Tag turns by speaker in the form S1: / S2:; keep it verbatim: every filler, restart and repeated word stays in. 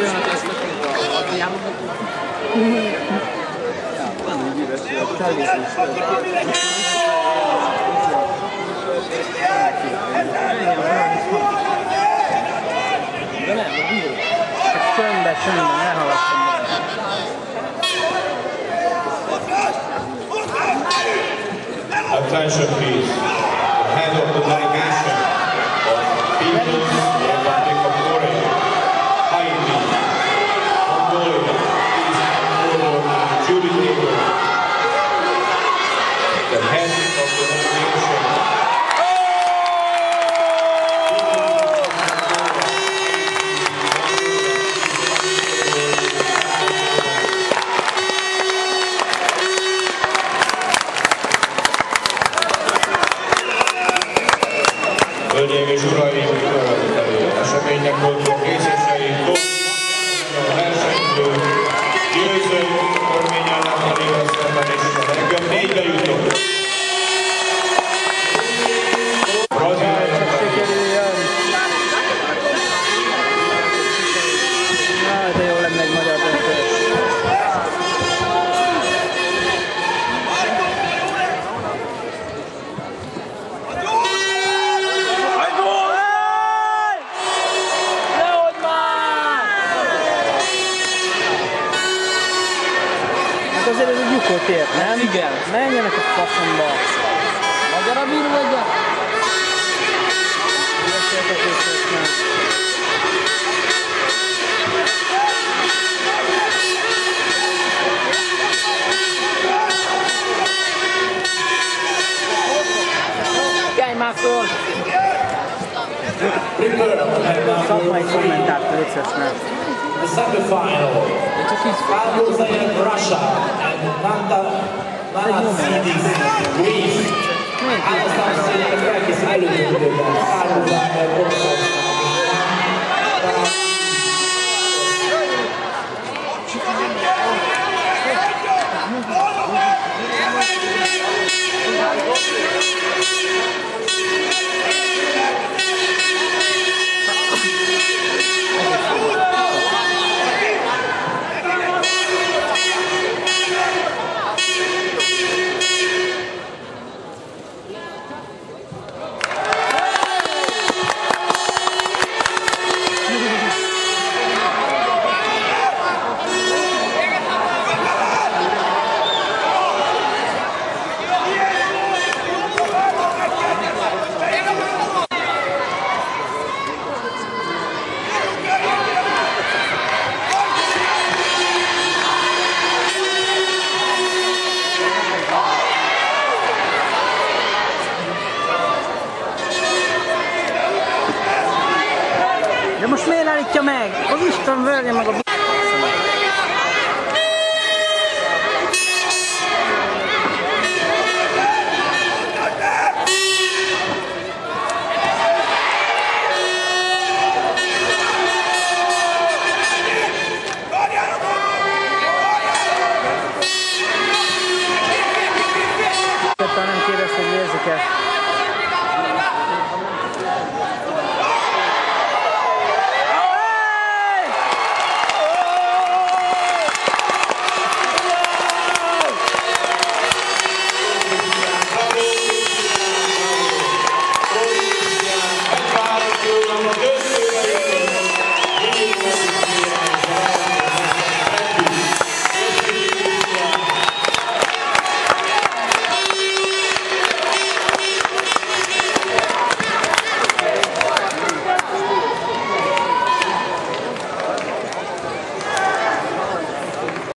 S1: De nem, a bíró. Csak csöndben, csöndben, ne halasszom meg.
S2: Attention please. The head of the delegation of People's Republic of Korea, Haiti, Mongolia, is at the jury table. The head of the delegation. Hölgyeim és uraim, eseménynek voltunk részesei, a versenyző, győző, Örmény állammal szemben és a legjobb négybe jutott.
S1: De jó lenne egy magyar döntő. Azért ez egy lyukot ért, nem? Igen. Menjenek a faszomba. Magyar a bíró vagy? Kelj már föl! Szakmai kommentátor, vicces.
S3: The semi-final, Ricardo Serrao, Russia, and Nanda Nanatsidis, Greece. Anastasia Krakis, előzőben, Ricardo Serrao,
S1: De most miért állítja meg? Az Isten verje meg a b***!